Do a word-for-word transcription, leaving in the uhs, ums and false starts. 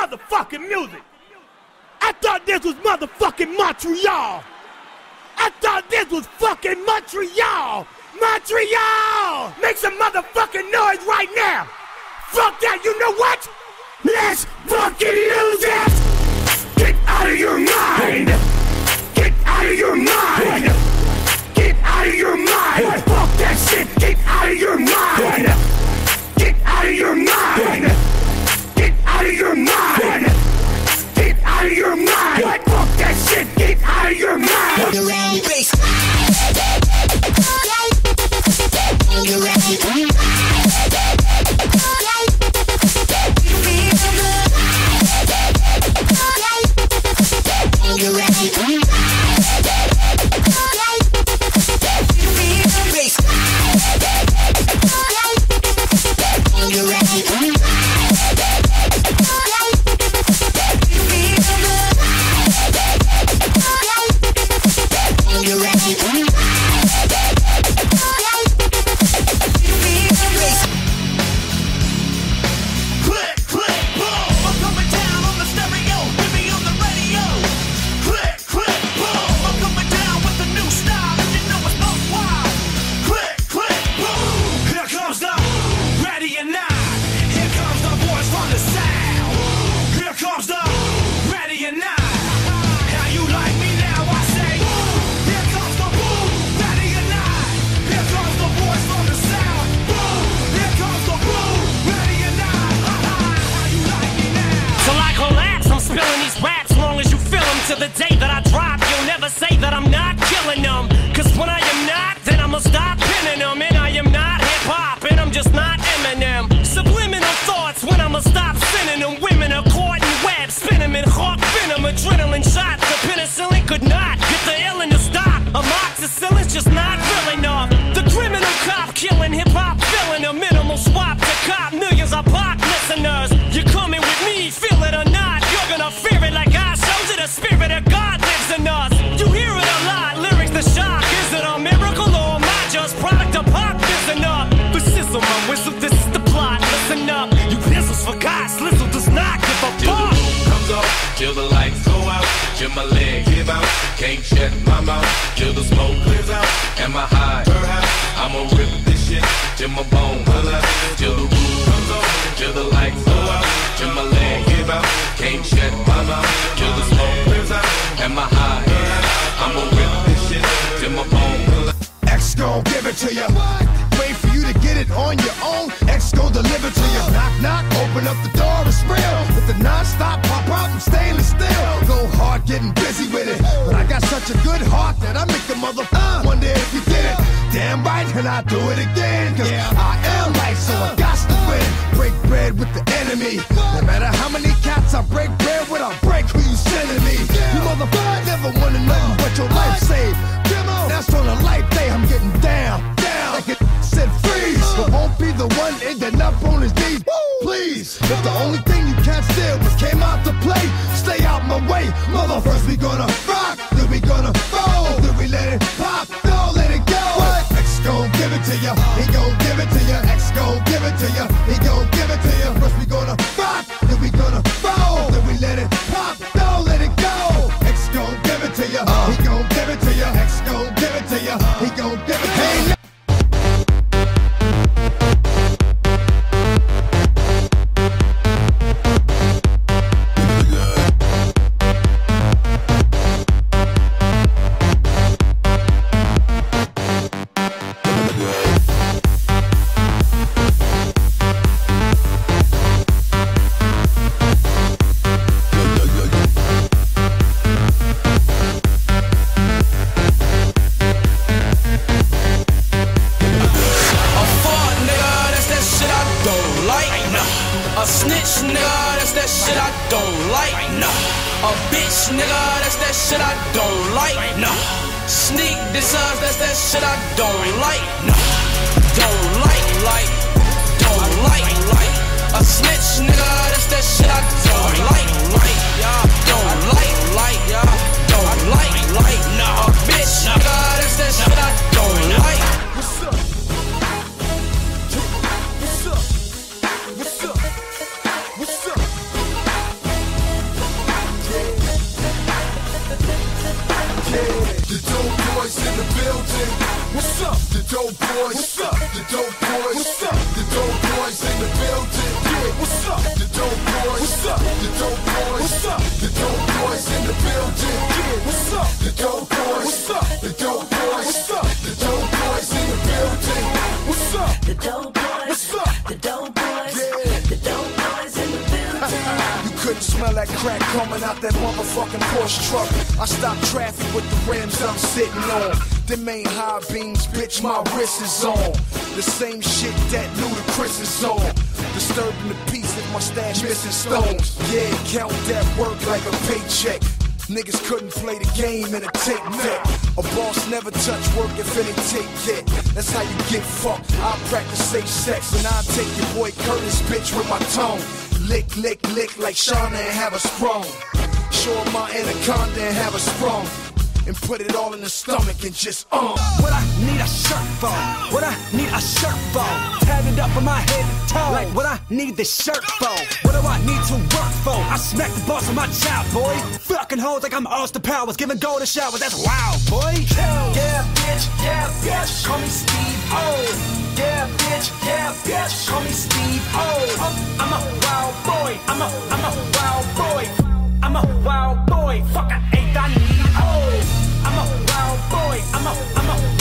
motherfucking music. I thought this was motherfucking Montreal. I thought this was fucking Montreal. Montreal! Make some motherfucking noise right now. Fuck that, you know what? Let's fucking lose it. Get out of your mind. Get out of your mind. Get out of your mind. Fuck that shit. Get out of your mind. Get out of your mind. Get out of your mind. Get out of your mind. Fuck that shit. Get out of your mind. You're ready. You're ready. To the day that I drop, you'll never say that I'm not killing them. Cause when I am not, then I'ma stop pinning them. And I am not hip-hop, and I'm just not Eminem. Subliminal thoughts when I'ma stop sending them. Women are caught in webs, spin them in hawk venom. Adrenaline shots, the penicillin could not get the illin' to stop. Amoxicillin's just not real enough. The criminal cop killing hip-hop, filling a minimal swap to cop. Millions of pop listeners, you're coming with me, feel it or not. You're gonna fear it like I showed you. The spirit of God lives in us. You hear it a lot, lyrics the shock. Is it a miracle or am I just product of pop? Listen up, but sizzle my whistle, this is the plot. Listen up, you pistols for God, Slizzle does not give a fuck. Till the roof comes off, till the lights go out, till my leg give out, can't shut my mouth, till the smoke clears out, and my high, I'ma rip this shit, till my bone pull out, till the roof comes off, till the lights go out, till my leg give out, can't shut my mouth, till the smoke clears out, and my high, I'ma rip this shit, till my bone pull out. X gon' give it to ya. Wait for you to get it on your own. X gon' deliver to ya. Knock, knock, open up the door, it's real. With the non-stop pop out and stainless steel. Go hard, getting busy with it. But I got such a good heart that I make the mother uh, wonder if you did it. Damn right, and I do it again. Cause I am right, so I got to win. Break bread with the enemy. No matter how many cats I break bread with, I'll break who you sending me. You motherfucker never wanna know what your life saved. That's on a life day, I'm getting down, down. Like it said freeze, but won't be the one ending up on his knees. Please, if the only thing you can't steal was came out to play, stay out my way. Mother, first we gonna rock, then we gonna roll, then we let it pop, don't let it go. What? X gon' give it to ya, he gon' give it to ya. X gon' give it to ya, he gon' give it to ya. First we gonna rock, then we gonna roll, then we let it pop, don't let it go. X gon' give it to ya, he gon' give it to ya. X gon' give it to ya, he gon' give it to ya. A snitch, nigga, that's that shit I don't like. No. A bitch, nigga, that's that shit I don't like. No. Sneak this us, that's that shit I don't like. No. Don't like, like, don't like, like. A snitch, nigga, that's that shit I don't like, like. Yeah, don't like, like, yeah, don't like, like. No. A bitch, nigga, that's that shit I don't like. What's up? What's up? What's up? What's up? The dope boys. What's up? The dope boys. What's up? The dope boys in the building. Yeah, what's up? The dope boys. What's up? The dope boys. What's up? The dope boys in the building. Yeah, what's up? The dope boys. What's up? The dope boys. What's up? The dope boys in the building. What's up? The dope boys. What's up? The dope boys. Yeah. The dope boys in the building. You couldn't smell that crack coming out that motherfucking Porsche truck. I stopped traffic with the rims I'm sitting on. Them ain't high beams, bitch, my wrist is on. The same shit that Ludacris is on. Disturbing the peace if my stash missing stones. Yeah, count that work like a paycheck. Niggas couldn't play the game in a tape deck. A boss never touch work if it ain't tape yet. That's how you get fucked. I practice safe sex and I take your boy Curtis, bitch, with my tongue. Lick, lick, lick like Shauna and have a sprung. Show him my anaconda and have a sprung. And put it all in the stomach and just uh What I need a shirt for, what I need a shirt for, tatted up on my head to toe. Like what I need this shirt for, what do I need to work for? I smack the boss of my child, boy. Fucking hoes like I'm Austin Powers, giving golden showers, that's wild, boy. Yeah, bitch, yeah, bitch, call me Steve O. Yeah, bitch, yeah, bitch, call me Steve O. I'm a wild boy, I'm a, I'm a wild boy. I'm a wild boy, fuck I ain't I need oh. I'm a wild boy, I'm a, I'm a